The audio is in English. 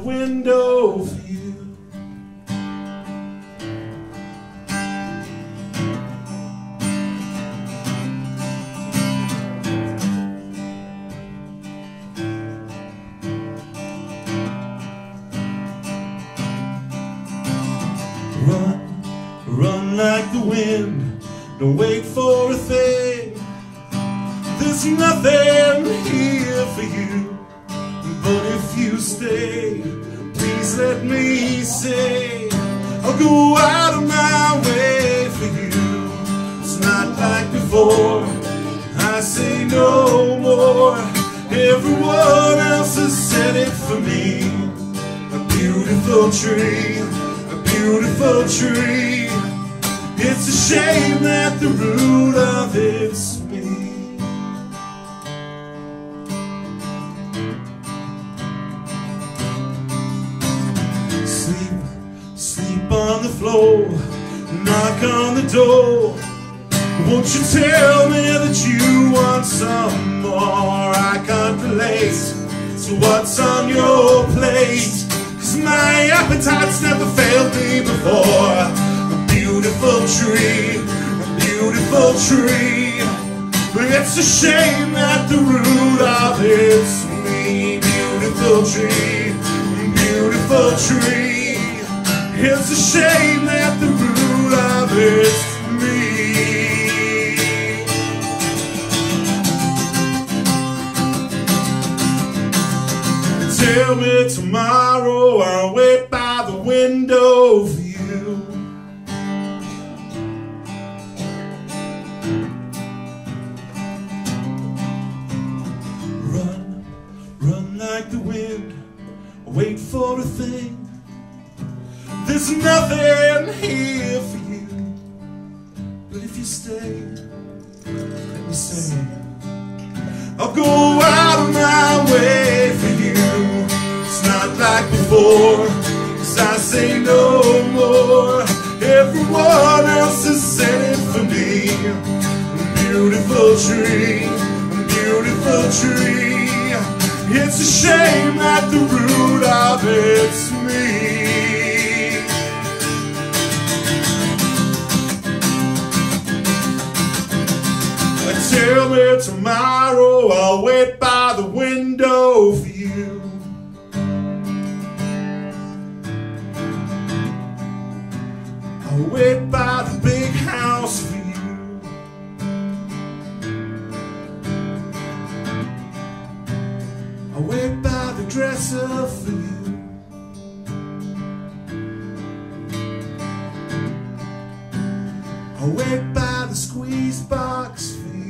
window for you. Run, run like the wind, don't wait for a thing. There's nothing here for you, but if you stay, please let me say, I'll go out of my way for you. It's not like before, I say no more. Everyone else has said it for me. A beautiful tree, a beautiful tree. It's a shame that the root of it's me. Sleep, sleep on the floor, knock on the door. Won't you tell me that you want some more? I can't relate, so what's on your plate? 'Cause my appetite's never failed me before. A beautiful tree, a beautiful tree. But it's a shame that the root of it's me. Beautiful tree, beautiful tree. It's a shame that the root of it's me. Tell me tomorrow, I'll wait by the window for you. Run, run like the wind, wait for a thing. There's nothing here for you, but if you stay, let me say, I'll go out of my way for you. It's not like before, 'cause I say no more. Everyone else has said it for me. Beautiful tree, beautiful tree. It's a shame that the root of it's me. Tell me tomorrow, I'll wait by the window for you. I'll wait by the big house for you. I'll wait by the dresser for you. I'll wait by the squeeze box for you.